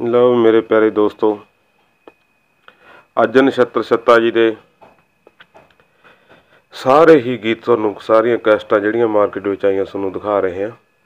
ਲਓ ਮੇਰੇ ਪਿਆਰੇ ਦੋਸਤੋ, ਅੱਜ ਨਛੱਤਰ ਛੱਤਾ ਜੀ ਦੇ ਸਾਰੇ ਹੀ ਗੀਤ ਤੁਹਾਨੂੰ ਸਾਰੀਆਂ ਕੈਸਟਾਂ ਜਿਹੜੀਆਂ ਮਾਰਕੀਟ ਵਿੱਚ ਆਈਆਂ ਤੁਹਾਨੂੰ ਦਿਖਾ ਰਹੇ ਹਾਂ।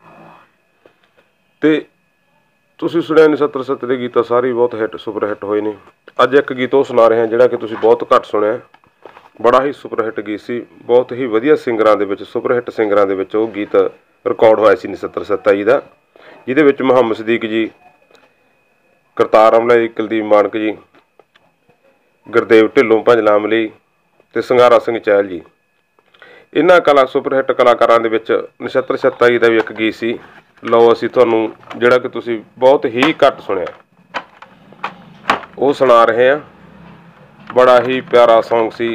ਤੇ ਤੁਸੀਂ ਸੁਣਿਆ ਨਛੱਤਰ ਛੱਤੇ ਦੇ ਗੀਤ ਸਾਰੇ ਬਹੁਤ ਹਿੱਟ ਸੁਪਰ ਹਿੱਟ ਹੋਏ ਨੇ। ਅੱਜ ਇੱਕ ਗੀਤ ਉਹ ਸੁਣਾ ਰਹੇ ਹਾਂ ਜਿਹੜਾ ਕਿ ਤੁਸੀਂ ਬਹੁਤ ਘੱਟ ਸੁਣਿਆ, ਬੜਾ ਹੀ ਸੁਪਰ ਹਿੱਟ ਗੀਤ ਸੀ। ਬਹੁਤ ਹੀ ਵਧੀਆ ਸਿੰਗਰਾਂ ਦੇ ਵਿੱਚ, ਸੁਪਰ ਹਿੱਟ ਸਿੰਗਰਾਂ ਦੇ ਵਿੱਚ ਉਹ ਗੀਤ ਰਿਕਾਰਡ ਹੋਇਆ ਸੀ ਨਛੱਤਰ ਛੱਤਾ ਜੀ ਦਾ, ਜਿਹਦੇ ਵਿੱਚ ਮੁਹੰਮਦ ਸਦੀਕ ਜੀ, ਕਰਤਾਰ ਅਮਲਾ ਜੀ, ਕੁਲਦੀਪ ਮਾਣਕ ਜੀ, ਗੁਰਦੇਵ ਢਿੱਲੋਂ, ਭੰਜਲਾ ਅਮਲੀ ਅਤੇ ਸੰਘਾਰਾ ਸਿੰਘ ਚਹਿਲ ਜੀ, ਇਹਨਾਂ ਸੁਪਰ ਹਿੱਟ ਕਲਾਕਾਰਾਂ ਦੇ ਵਿੱਚ ਨਛੱਤਰ ਛੱਤਾ ਜੀ ਦਾ ਵੀ ਇੱਕ ਗੀਤ ਸੀ। ਲਓ ਅਸੀਂ ਤੁਹਾਨੂੰ ਜਿਹੜਾ ਕਿ ਤੁਸੀਂ ਬਹੁਤ ਹੀ ਘੱਟ ਸੁਣਿਆ ਉਹ ਸੁਣਾ ਰਹੇ ਹਾਂ। ਬੜਾ ਹੀ ਪਿਆਰਾ ਸੌਂਗ ਸੀ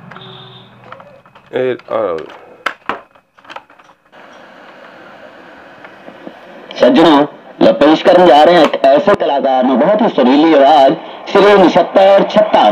ਇਹ। सज्जनों, पेश करने जा रहे हैं एक ऐसे कलाकार में बहुत ही सुरीली आवाज, श्री नछत्तर छत्ता।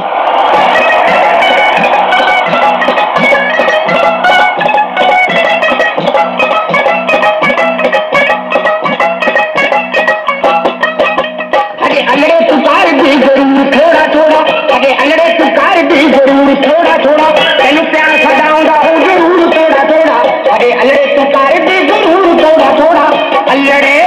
अगड़े तुकार भी जरूर थोड़ा थोड़ा, अगे अगड़े तुकार भी जरूर थोड़ा थोड़ा, तेनू प्यार सदाऊंगा हो जरूर थोड़ा थोड़ा, अगे अगड़े तुकार भी जरूर थोड़ा थोड़ा, अगड़े